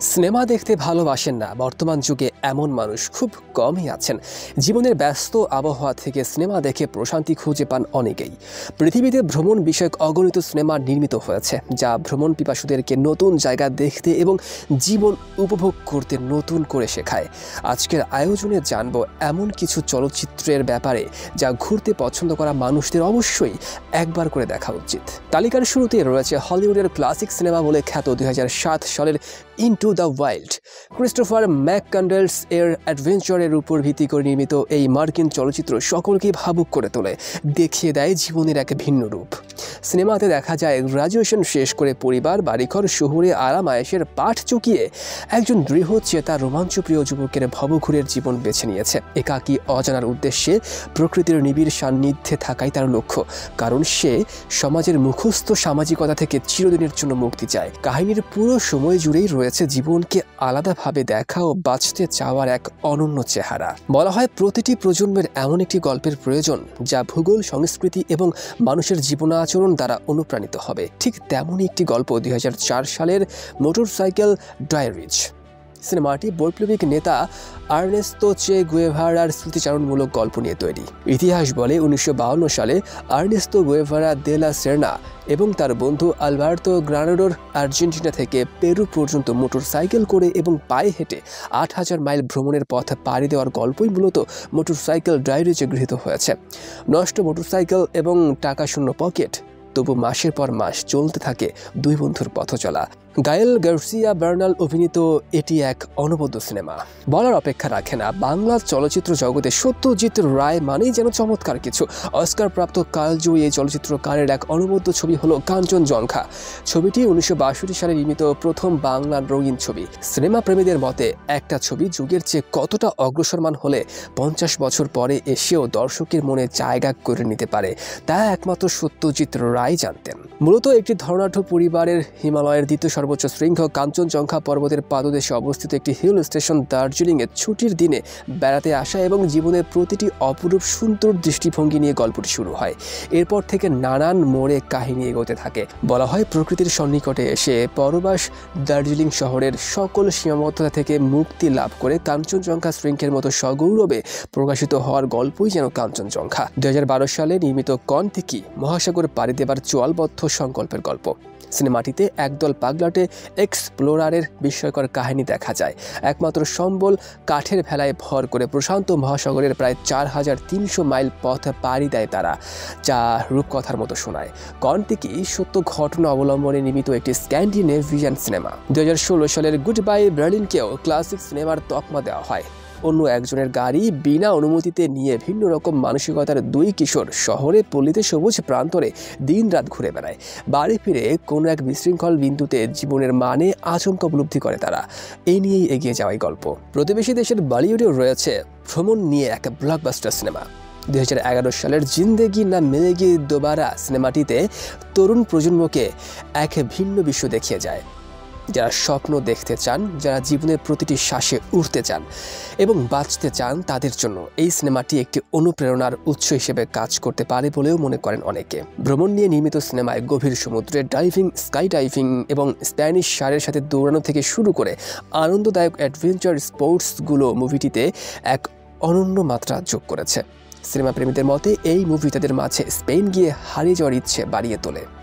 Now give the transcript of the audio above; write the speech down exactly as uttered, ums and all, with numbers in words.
Cinema দেখতে ভালোবাসেন না বর্তমান যুগে এমন মানুষ খুব কমই আছেন। জীবনের ব্যস্ত আবহাওয়া থেকে সিনেমা দেখে প্রশান্তি খুঁজে পান অনেকেই। পৃথিবীতে ভ্রমণ বিষয়ক অগণিত সিনেমা নির্মিত হয়েছে, যা ভ্রমণ পিপাসুদেরকে নতুন জায়গা দেখতে এবং জীবন উপভোগ করতে নতুন করে শেখায়। আজকের আয়োজনে জানব এমন কিছু চলচ্চিত্রের ব্যাপারে যা ঘুরতে পছন্দ করা মানুষদের অবশ্যই একবার করে দেখা উচিত। তালিকার শুরুতে রয়েছে হলিউডের ক্লাসিক সিনেমা বলে খ্যাত দুই হাজার সাত সালের into the wild. Christopher McCandless এর অ্যাডভেঞ্চারের উপর ভিত্তি করে নির্মিত এই মার্কিন চলচ্চিত্র সকলকে ভাবুক করে তোলে, দেখিয়ে দেয় জীবনের এক ভিন্ন রূপ। সিনেমাতে দেখা যায় গ্রাজুয়েশন শেষ করে পরিবার, বাড়িঘর, শহুরে আরাম আয়েশের পাঠ চুকিয়ে একজন দৃঢ়চেতা রোমাঞ্চপ্রিয় যুবকের ভবঘুরের জীবন বেছে নিয়েছে। একাকী অজানার উদ্দেশ্যে প্রকৃতির নিবিড় সান্নিধ্যে থাকাই তার লক্ষ্য, কারণ সে সমাজের মুখস্থ সামাজিকতা থেকে চিরদিনের জন্য মুক্তি চায়। কাহিনীর পুরো সময় জুড়েই রয়েছে জীবনকে আলাদাভাবে দেখা ও বাঁচতে চাওয়ার এক অনন্য চেহারা। বলা হয় প্রতিটি প্রজন্মের এমন একটি গল্পের প্রয়োজন যা ভূগোল, সংস্কৃতি এবং মানুষের জীবনাচরণ দ্বারা অনুপ্রাণিত হবে। ঠিক তেমনই একটি গল্প দুই হাজার চার সালের মোটরসাইকেল ডায়েরিজ। সিনেমাটি বৈপ্লবিক নেতা আর্নেস্তো চে গুয়েভারার স্মৃতিচারণমূলক গল্প নিয়ে তৈরি। ইতিহাস বলে উনিশশো বাউন্ন সালে আর্নেস্তো গুয়েভারা দে লা সেরনা এবং তার বন্ধু আলবার্তো গ্রানাডোর আর্জেন্টিনা থেকে পেরু পর্যন্ত মোটরসাইকেল করে এবং পায়ে হেঁটে আট হাজার মাইল ভ্রমণের পথ পাড়ি দেওয়ার গল্পই মূলত মোটরসাইকেল ডায়েরিজে গৃহীত হয়েছে। নষ্ট মোটরসাইকেল এবং টাকা শূন্য পকেট, তবু মাসের পর মাস চলতে থাকে দুই বন্ধুর পথ চলা। গায়েল গার্সিয়া বার্নাল অভিনীত এটি এক অনবদ্য সিনেমা, বলার অপেক্ষা রাখে না। বাংলা চলচ্চিত্র জগতে সত্যজিৎ রায় মানেই যেন চমৎকার কিছু। অস্কারপ্রাপ্ত কালজয়ী এই চলচ্চিত্রকারের এক অনবদ্য ছবি হলো কাঞ্চনজঙ্ঘা। ছবিটি উনিশশো বাষট্টি সালে নির্মিত প্রথম বাংলা রঙিন ছবি। সিনেমা প্রেমীদের মতে একটা ছবি যুগের চেয়ে কতটা অগ্রসরমান হলে পঞ্চাশ বছর পরে এসেও দর্শকের মনে জায়গা করে নিতে পারে, তা একমাত্র সত্যজিৎ রায় জানতেন। মূলত একটি ধর্নাঢ্য পরিবারের হিমালয়ের দ্বিতীয় সর্বোচ্চ শৃঙ্গ কাঞ্চনজঙ্ঘা পর্বতের পাদদেশে অবস্থিত একটি হিল স্টেশন দার্জিলিংয়ে ছুটির দিনে বেড়াতে আসা এবং জীবনের প্রতিটি অপরূপ সুন্দর দৃষ্টিভঙ্গি নিয়ে গল্পটি শুরু হয়। এরপর থেকে নানান মোড়ে কাহিনী এগোতে থাকে। বলা হয় প্রকৃতির সন্নিকটে এসে পরবাস দার্জিলিং শহরের সকল সীমাবদ্ধতা থেকে মুক্তি লাভ করে কাঞ্চনজঙ্ঘা শৃঙ্গের মতো সগৌরবে প্রকাশিত হওয়ার গল্পই যেন কাঞ্চনজঙ্ঘা। দুই হাজার বারো সালে নির্মিত কন থেকে মহাসাগর পাড়ি দেবার চোয়ালবদ্ধ সংকল্পের গল্প। সিনেমাটিতে একদল পাগলাটে এক্সপ্লোরারের বিস্ময়কর কাহিনী দেখা যায়। একমাত্র সম্বল কাঠের ভেলায় ভর করে প্রশান্ত মহাসাগরের প্রায় চার হাজার তিনশো মাইল পথ পাড়ি দেয় তারা, যা রূপকথার মতো শোনায়। কন্টিকি সত্য ঘটনা অবলম্বনে নির্মিত একটি স্ক্যান্ডিনেভিয়ান সিনেমা। দুই হাজার ষোলো সালের গুড বাই বার্লিনকেও ক্লাসিক সিনেমার তকমা দেওয়া হয়। অন্য একজনের গাড়ি বিনা অনুমতিতে নিয়ে ভিন্ন রকম মানসিকতার দুই কিশোর শহরে পল্লীতে সবুজ প্রান্তরে দিন রাত ঘুরে বেড়ায়। বাড়ি ফিরে কোনো এক বিশৃঙ্খল বিন্দুতে জীবনের মানে আচমকা উপলব্ধি করে তারা। এই নিয়েই এগিয়ে যাওয়াই গল্প। প্রতিবেশী দেশের বলিউডেও রয়েছে ভ্রমণ নিয়ে এক ব্লকবাস্টার সিনেমা। দুই হাজার এগারো সালের জিন্দেগি না মিলেগি দোবারা সিনেমাটিতে তরুণ প্রজন্মকে এক ভিন্ন বিশ্ব দেখিয়ে যায়। যারা স্বপ্ন দেখতে চান, যারা জীবনের প্রতিটি শ্বাসে উঠতে চান এবং বাঁচতে চান, তাদের জন্য এই সিনেমাটি একটি অনুপ্রেরণার উৎস হিসেবে কাজ করতে পারে বলেও মনে করেন অনেকে। ভ্রমণ নিয়ে নির্মিত সিনেমায় গভীর সমুদ্রে ডাইভিং, স্কাই ডাইভিং এবং স্প্যানিশ ষাঁড়ের সাথে দৌড়ানো থেকে শুরু করে আনন্দদায়ক অ্যাডভেঞ্চার স্পোর্টসগুলো মুভিটিতে এক অনন্য মাত্রা যোগ করেছে। সিনেমা প্রেমীদের মতে এই মুভি তাদের মাঝে স্পেন গিয়ে হারিয়ে যাওয়ার ইচ্ছে বাড়িয়ে তোলে।